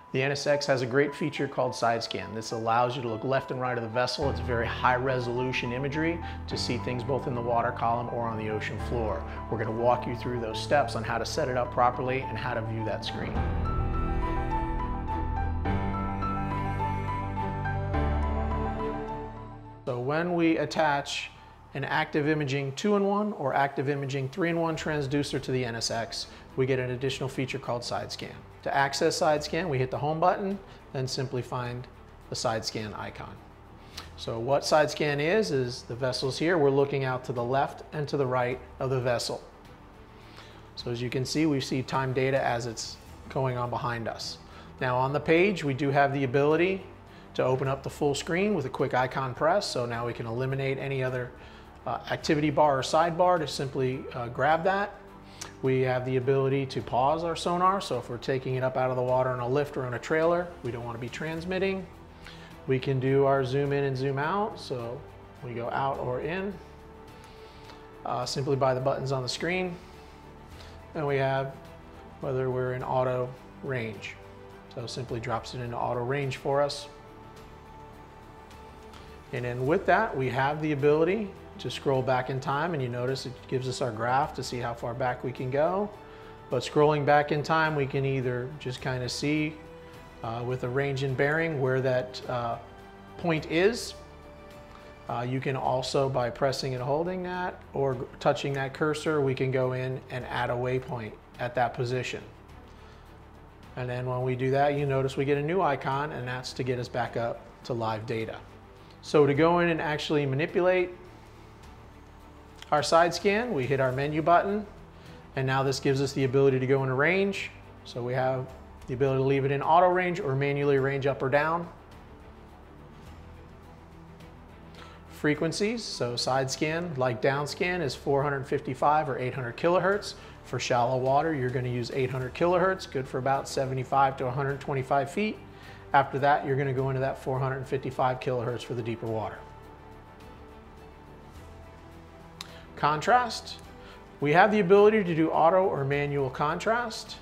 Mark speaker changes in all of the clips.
Speaker 1: The NSX has a great feature called SideScan. This allows you to look left and right of the vessel. It's very high resolution imagery to see things both in the water column or on the ocean floor. We're going to walk you through those steps on how to set it up properly and how to view that screen. So when we attach an active imaging 2-in-1 or active imaging 3-in-1 transducer to the NSX, we get an additional feature called SideScan. To access SideScan, we hit the home button, then simply find the SideScan icon. So what SideScan is the vessel's here. We're looking out to the left and to the right of the vessel. So as you can see, we see time data as it's going on behind us. Now on the page, we do have the ability to open up the full screen with a quick icon press. So now we can eliminate any other activity bar or sidebar to simply grab that. We have the ability to pause our sonar. So if we're taking it up out of the water on a lift or on a trailer, we don't want to be transmitting. We can do our zoom in and zoom out. So we go out or in simply by the buttons on the screen. And we have whether we're in auto range. So simply drops it into auto range for us. And then with that, we have the ability to scroll back in time, and you notice it gives us our graph to see how far back we can go. But scrolling back in time, we can either just kind of see with a range and bearing where that point is. You can also, by pressing and holding that or touching that cursor, we can go in and add a waypoint at that position. And then when we do that, you notice we get a new icon, and that's to get us back up to live data. So to go in and actually manipulate our side scan, we hit our menu button, and now this gives us the ability to go into range. So we have the ability to leave it in auto range or manually range up or down. Frequencies, so side scan, like down scan, is 455 or 800 kilohertz. For shallow water, you're going to use 800 kilohertz, good for about 75 to 125 feet. After that, you're going to go into that 455 kilohertz for the deeper water. Contrast, we have the ability to do auto or manual contrast.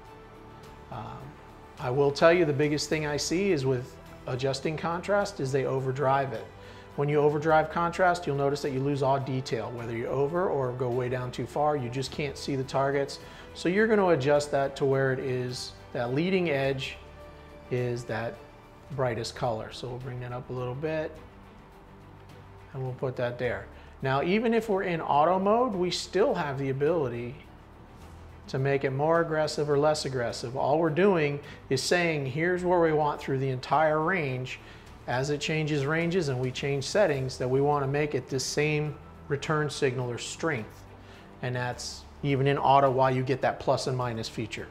Speaker 1: I will tell you the biggest thing I see is with adjusting contrast is they overdrive it. When you overdrive contrast, you'll notice that you lose all detail. Whether you over or go way down too far, you just can't see the targets. So you're going to adjust that to where it is, that leading edge is that brightest color. So we'll bring that up a little bit and we'll put that there. Now, even if we're in auto mode, we still have the ability to make it more aggressive or less aggressive. All we're doing is saying, here's where we want through the entire range. As it changes ranges and we change settings, that we want to make it the same return signal or strength. And that's even in auto while you get that plus and minus feature.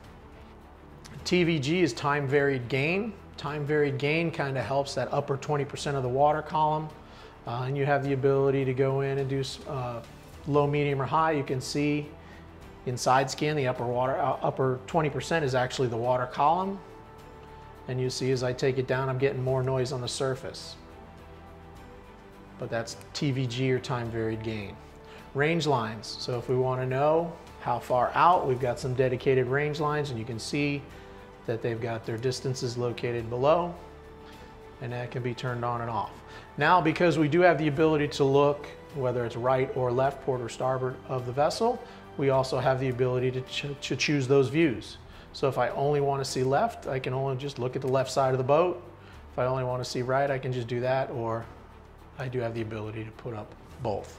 Speaker 1: TVG is time varied gain. Time varied gain kind of helps that upper 20% of the water column. And you have the ability to go in and do low, medium, or high. You can see in side scan, the upper 20% is actually the water column. And you see as I take it down, I'm getting more noise on the surface. But that's TVG or time varied gain. Range lines. So if we want to know how far out, we've got some dedicated range lines, and you can see that they've got their distances located below, and that can be turned on and off. Now, because we do have the ability to look, whether it's right or left, port or starboard of the vessel, we also have the ability to choose those views. So if I only want to see left, I can only just look at the left side of the boat. If I only want to see right, I can just do that, or I do have the ability to put up both.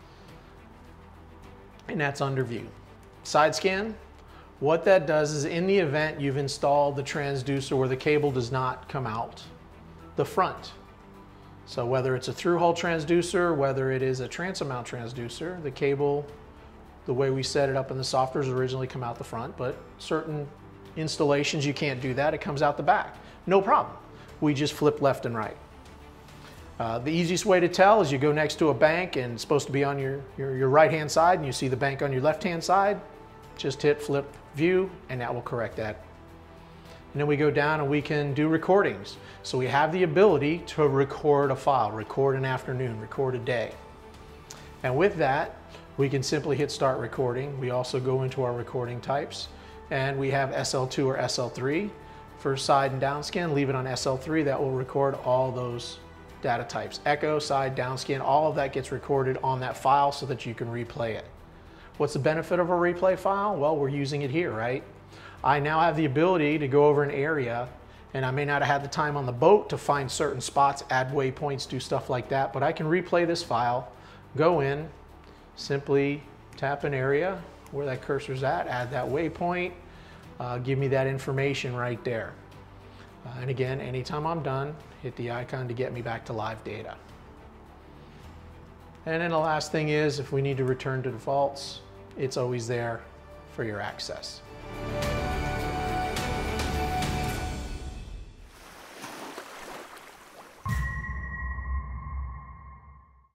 Speaker 1: And that's under view. Side scan, what that does is in the event you've installed the transducer where the cable does not come out the front. So whether it's a through-hull transducer, whether it is a transom mount transducer, the cable, the way we set it up in the softwares originally come out the front, but certain installations you can't do that, it comes out the back. No problem. We just flip left and right. The easiest way to tell is you go next to a bank and it's supposed to be on your right-hand side, and you see the bank on your left-hand side, just hit flip view and that will correct that. And then we go down and we can do recordings. So we have the ability to record a file, record an afternoon, record a day. And with that, we can simply hit start recording. We also go into our recording types, and we have SL2 or SL3. for side and down scan, leave it on SL3. That will record all those data types. Echo, side, down scan, all of that gets recorded on that file so that you can replay it. What's the benefit of a replay file? Well, we're using it here, right? I now have the ability to go over an area, and I may not have had the time on the boat to find certain spots, add waypoints, do stuff like that, but I can replay this file, go in, simply tap an area where that cursor's at, add that waypoint, give me that information right there. And again, anytime I'm done, hit the icon to get me back to live data. And then the last thing is, if we need to return to defaults, it's always there for your access.